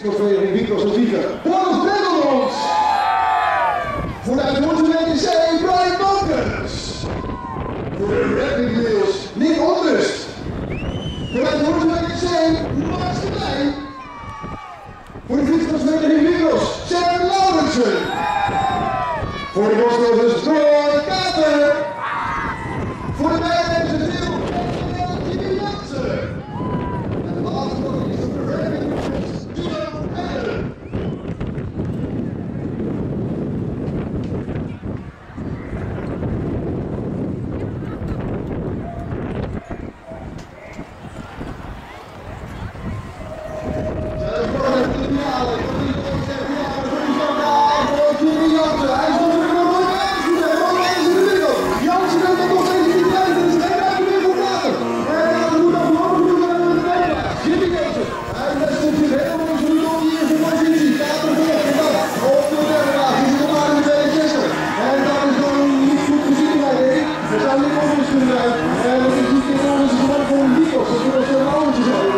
Vereniging Wiekels en Wieken. Boris Nederlands. Vanuit de WTC Brian Balkens. Voor de Rapid Wheels Nick Onrust. Vanuit de WTC Max de Blij. Voor de fietsvereniging Wiekels Sam Laurensen. Voor de bosloopers Roy Kater. Voor de bijrijden Til Jimmy Jansen. En de laatste nog is de Rapid Wheels Duo Ellen. En dat is niet in onze gewone voor een Wiekels, dat is wel zo oud.